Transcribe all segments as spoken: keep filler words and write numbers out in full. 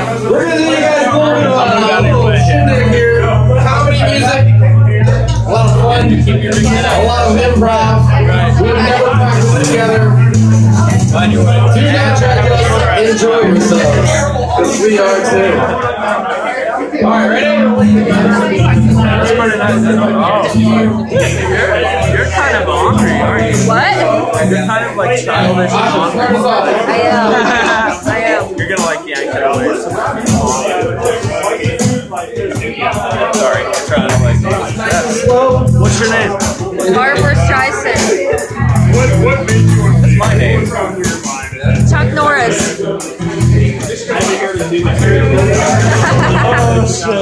We're gonna do you guys a little bit of a little shindig here. Comedy music. A lot of fun. A lot of improv. We've never practiced together. Do not try to enjoy yourselves. Because we are too. Alright, ready? That's pretty nice. Oh. You're, you're kind of hungry, aren't you? What? You're kind of like childish and hungry. I am. I am. You're gonna like yank it away. Sorry, I'm trying to like. What's your name? Barbara Streisand. What, what made you want to That's my name. Chuck Norris. Oh, shit.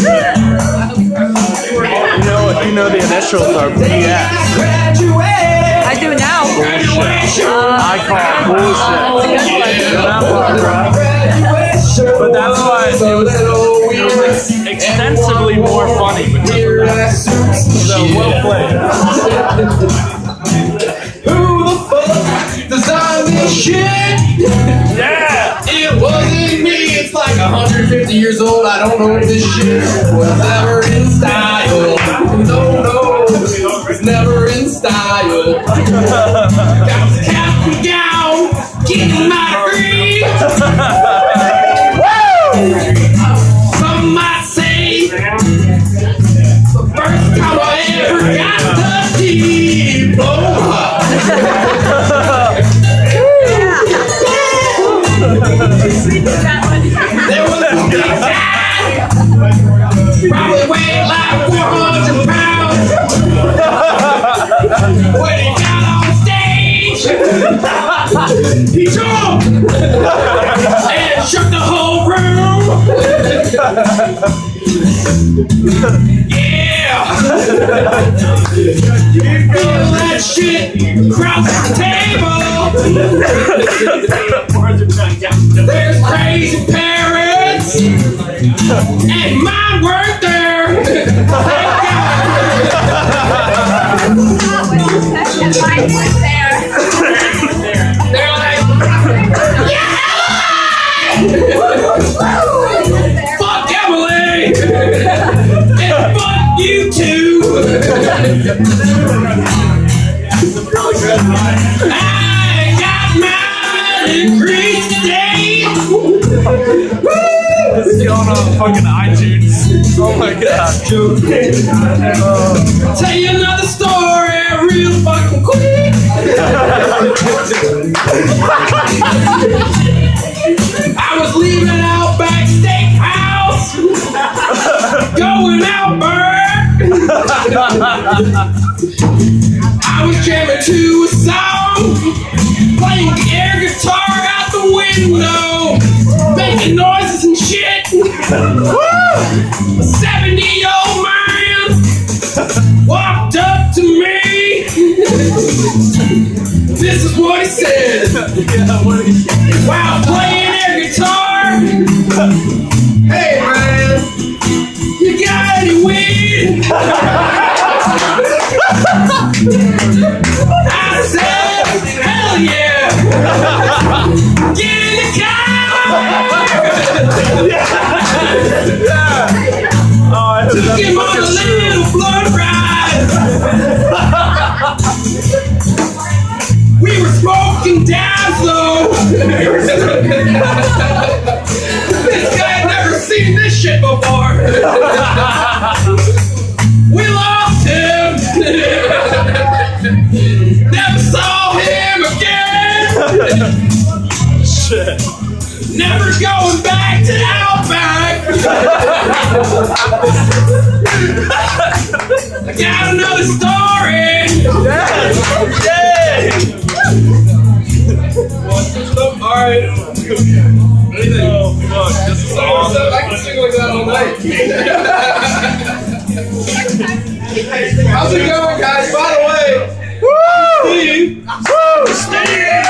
You know, you know the initials are B S. I do now. Bullshit. Uh, I call it bullshit. That one, right? But that's why it was, it was extensively more funny because of that. So well played. Who the fuck designed this shit? Yeah! It wasn't me. It's like one hundred fifty years old. I don't know if this shit was ever in style. No, no, it's never in style. Got the cap and gown, getting my free. Some might say the first time I ever got the deep. Oh. There was a big guy, probably weighed like four hundred pounds. When he got on stage, he jumped and shook the whole room. Yeah! Feel that shit across the table. There's crazy parents, and mine weren't there. They're like, yeah! Fuck Emily! And fuck you too! I got mine increased today! This is going on fucking iTunes. Oh my god. I'll tell you another story real fucking quick. I was leaving Outback Steakhouse, going out bird. I was jamming to a song, playing the air guitar out the window, making noises and shit. A seventy-year-old man walked up to me. This is what he said. Yeah, what do you say? While playing air guitar, hey man, you got any weed? I said, hell yeah! Get in the car! Yeah! Oh, I Took him on a little blood ride. We were smoking dabs though. This guy had never seen this shit before. We lost him. Never saw him again. shit. Never going back to Outback. I got another story. Yes. Yay. Alright. Oh fuck, this is awesome. I can sing like that all night. How's it going, guys? By the way, woo! Steve! Woo! Steve!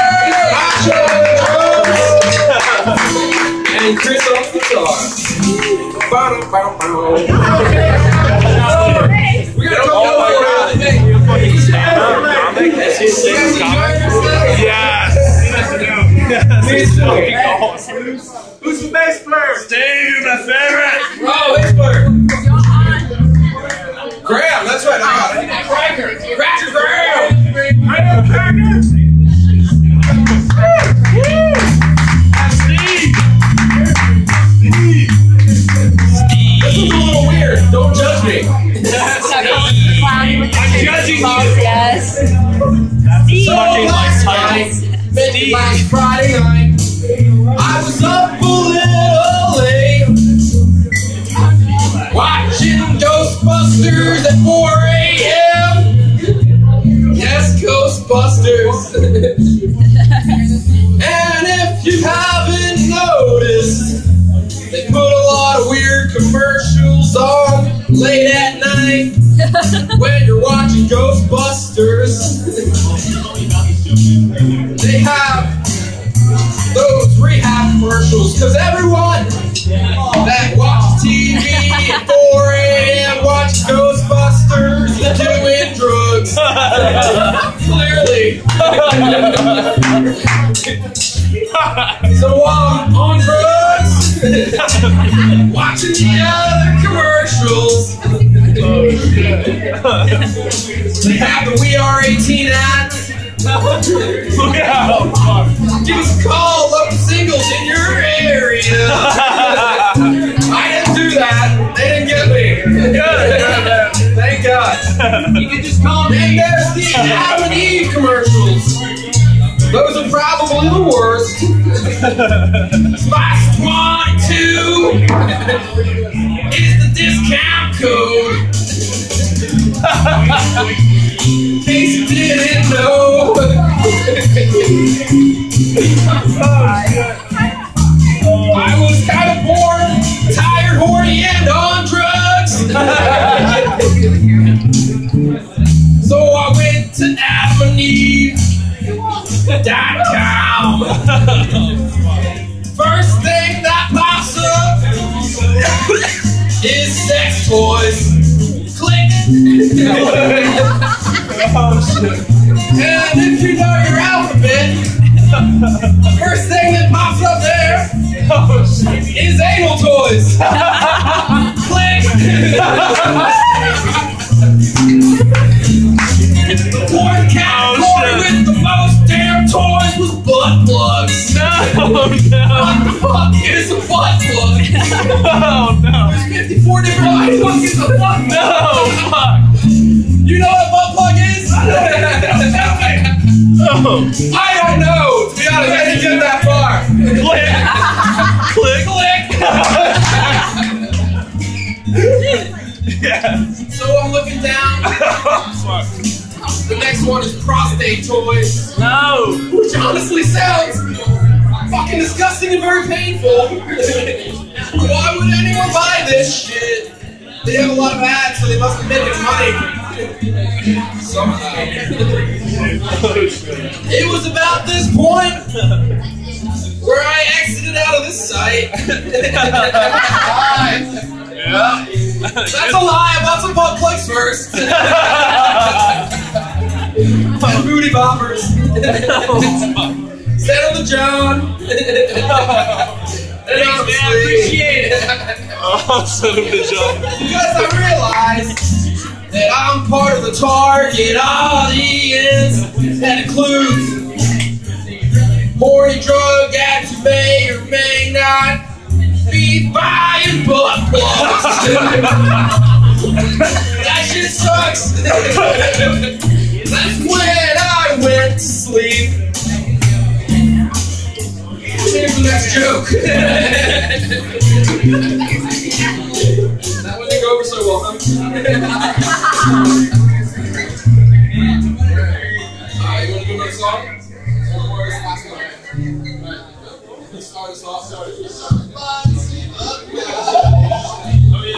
And Chris on the guitar. We gotta go Oh my god, is he a fucking stand-up comic? Is he a stand-up comic? Yes! Who's the bass player? Steve, my favorite. Oh, bass player. Graham, that's right. I got it. Cracker. Cracker Graham. Graham Cracker. Steve. Steve. This is a little weird. Don't judge me. I'm judging you. Yes. So last night, maybe last Friday night, I was up a little late, watching Ghostbusters at four A M Yes, Ghostbusters. And if you haven't noticed, they put a lot of weird commercials on late at night when you're watching Ghostbusters. They have those rehab commercials because everyone that watches T V at four A M watches Ghostbusters and doing drugs. Clearly. So while I'm on drugs, watching the other commercials, they have the We Are eighteen ads. Give us a call, local singles in your area. I didn't do that. They didn't get me. Thank God. You can just call me. And there's the Adam and Eve commercials. Those are probably the worst. Spice twenty-two is the discount code. In case you didn't know. I was kind of bored, tired, horny, and on drugs. So I went to Adam and Eve dot com. First thing that pops up is sex toys. Click. And if you know your alphabet, first thing that pops up there is anal toys. Click. The porn category with the most damn toys was butt plugs. No, no. What the fuck is a butt plug? Oh, no. There's fifty-four different items. What is a butt plug? No, fuck. You know what a butt plug is? No. I don't know. To be honest, I didn't get that far. Click. Click. Yeah. So I'm looking down. Fuck. The next one is prostate toys. No. Which honestly sounds fucking disgusting and very painful. Why would anyone buy this shit? They have a lot of ads, so they must be making money. Somehow. It was about this point where I exited out of this site. Yeah. That's a lie. I bought some butt plugs first. And booty boppers. Settle the John. And honestly, I appreciate it. Oh, settle the John. Because I realized that I'm part of the target audience that includes horny drug addicts who may or may not be buying butt plugs. That shit sucks. That's when I went to sleep. Here's the next joke. That one didn't go over so well, huh? Alright, you want to do another song? One more is the last one. Let's start us off. Oh, yeah.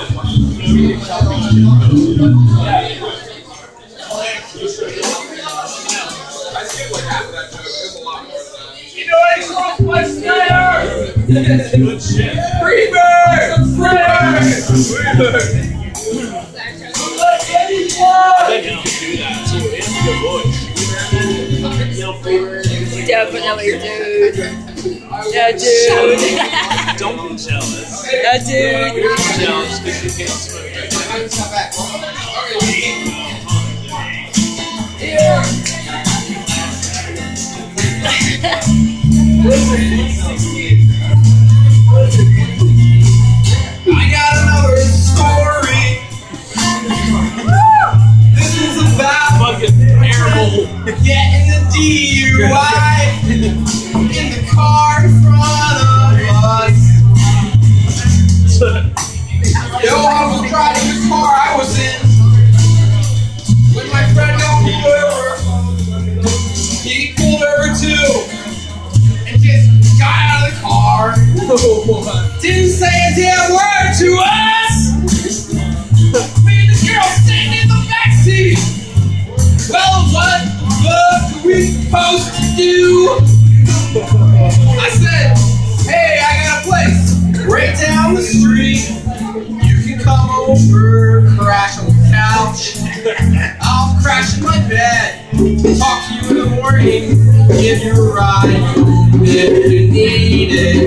I skipped like half of that joke. There's a lot more than that. You know, I crossed my Snyder! Good shit. Freebird! Freebird! Freebird! Let anyone! I bet you could do that too. He has a good voice. Yo, Freebird. Definitely, dude. Yeah, dude. Don't be jealous. Yeah, dude. You're jealous because you can't smoke. Yeah. I got another story. This is about Fucking terrible. getting the D U I in the car in front of us. Yo, I was driving the car I was in when my friend got pulled over. He pulled over too and just got out of the car. Didn't say a damn word to us. Me and the girl sitting in the backseat. Well, what the fuck are we supposed to do? I said, hey, I got a place right down the street. You can come over, crash on the couch. I'll crash in my bed. Talk to you in the morning. Give you a ride if you need it.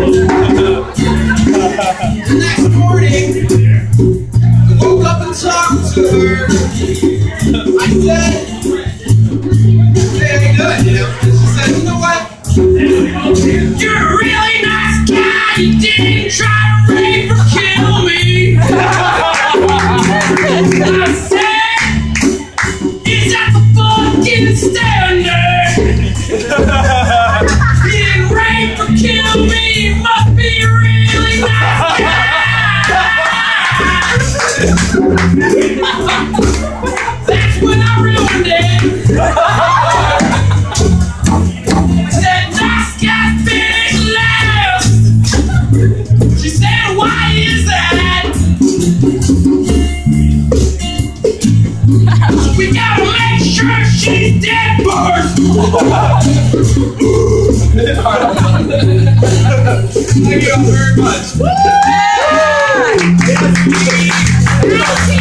The next morning, I woke up and talked to her. I said, hey, how you doing? You know? And she said, you know what? You're a really nice guy. You didn't try to rape or kill me. I said, is that the fucking standard? You didn't rape or kill me. You must be a really nice guy. That's when I ruined it. Said nice guy finished last. She said, why is that? We gotta make sure she's dead first. Thank you all very much.